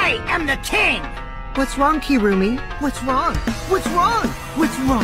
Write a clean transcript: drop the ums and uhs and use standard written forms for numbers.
I am the king! What's wrong, Kirumi? What's wrong? What's wrong? What's wrong?